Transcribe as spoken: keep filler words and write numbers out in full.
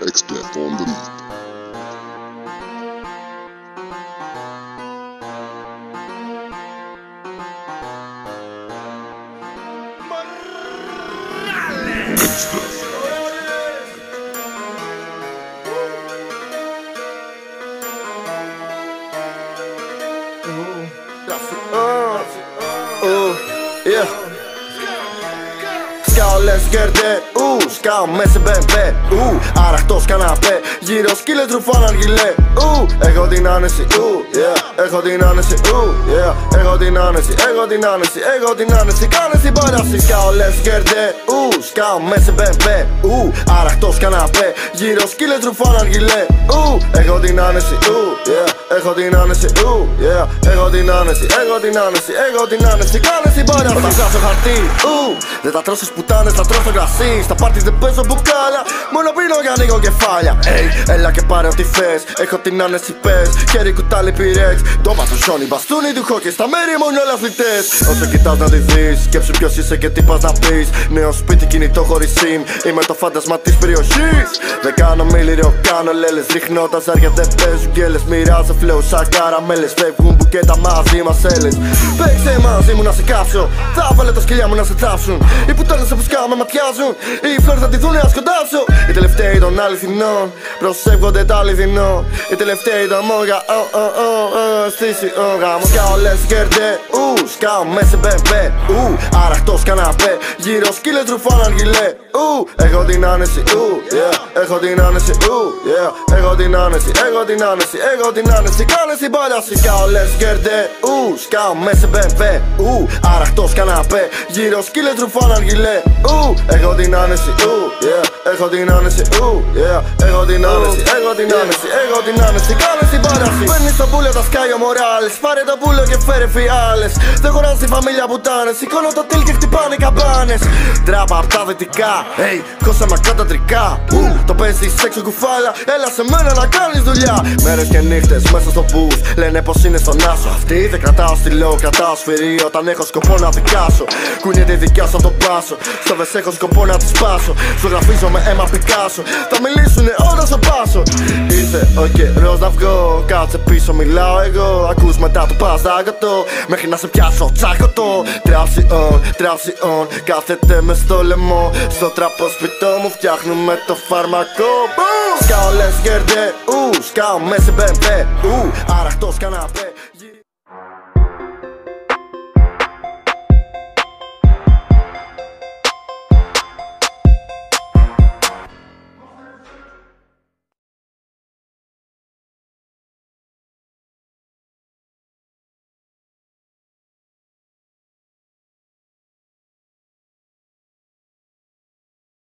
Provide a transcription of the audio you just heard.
X-Clef on the beat. X-Clef. Yeah. Σκάω λες κέρτε, ου, σκάω μέσα μπέμπε, ου, άραχτος καναπέ, γύρω σκύλες ρουφάν αργυλέ, ου, έχω την άνεση, ου, yeah, έχω την άνεση, ου, yeah, έχω την άνεση, έχω την άνεση, έχω την άνεση, κάνε την παράση. Σκάω λες κέρτε, ου, σκάω μέσα μπέμπε, ου, άραχτος καναπέ, γύρω σκύλες ρουφάν αργυλέ, ου, έχω την άνεση, ου, yeah, έχω την άνεση, ου, yeah, έχω την άνεση, έχω την άνεση, έχω την άνεση, κάνε την παράση. Όταν βγάζω χαρτί, ου, δεν τα τρώσω πουτάνες, θα τρώω στο κρασί. Στα πάρτις δεν παίζω μπουκάλα, μόνο πίνω για ανοίγω κεφάλια. Hey, έλα και πάρε ό,τι θες, έχω την άνεση πες. Χέρι κουτάλι πυρέξ, το πατουσιόνι, μπαστούνι του χόκκι. Στα μέρη μου είναι όλα αθλητές. Όσο κοιτάς να τη δεις, σκέψου ποιος είσαι και τι πας να πεις. Νέο σπίτι, κινητό χωρίς sim, είμαι το φάντασμα της περιοχής. Δεν κάνω μίληριο, κάνω λέλες, ρίχνω τα ζάρια, δεν παίζουν γκέλες. Μοιράζω φλέου σαν καραμέλες, φεύγουν μπουκέτα μαζί μας έλες. Παίξε μαζί μου να σε κάψω, θα βάλε τα σκυλιά μου να σε θάψουν. Οι πουτάνες όπως με ματιάζουν, οι φλόρες θα τη δούνε ας κοντάψω. Οι τελευταίοι των αληθινών προσεύγονται τα αληθινό. Οι τελευταίοι των μόγα, oh oh oh oh, στήσει ο γάμος. Σκάω λες κέρτε, ου, σκάω μέσα μπέμπε, ου, άραχτος καναπέ, γύρω σκύλες ρουφάν αργυλέ, ου, έχω την άνεση, ου, yeah, έχω την άνεση, ου, yeah, έχω την άνεση, έχω την άνεση, έχω την άνεση, κάνε την παράση. Σκάω λες κέρτε, ου, σκάω μέσα μπέμπε, ου, άραχτος καναπέ, γύρω σκύλες ρουφάν αργυλέ, ου, έχω την άνεση, ου, yeah, έχω την άνεση, ου, yeah, έχω την άνεση, έχω την άνεση, έχω την άνεση, κάνε την παράση. Παίρνεις το πουλο, τα σκάει ο Μοράλες, πάρε το πουλο και φέρε φιάλες. Δεν χωράνε στη φαμίλια πουτάνες, σηκώνω το τίλ και χτυπάνε καμπάνες. Τράπα απ' τα δυτικά, hey, κόσα μα καταντρικά, ου, το παίζεις έξω κουφάλα, έλα σε μένα να κάνεις δουλειά. Μέρες και νύχτες μέσα στο booth, λένε πως είναι στον άσο. Αυτή δεν κρατάω στυλό, κρατάω σφυρί όταν έχω σκοπό να δικάσω. Κουνιέται η δικιά σου από το πάσο, στο βες έχω σκοπό να τη σπάσω. Σου γραφίζω με αίμα Πικάσο, θα μιλήσουνε όταν στο πάσω. Ήρθε ο καιρός να βγω, κάτσε πίσω μιλάω εγώ. Ακούς μετά το πας δάγκατο, μέχρι να σε πιάσω τσάκωτο. Τράψιον, τράψιον, κάθεται μες στο λαιμό. Στο τραποσπιτό μου φτιάχνουμε το φάρμακο. Σκάω λες κέρτε, ου, σκάω μέσα μπέμπε, ου, άραχτος καναπέ.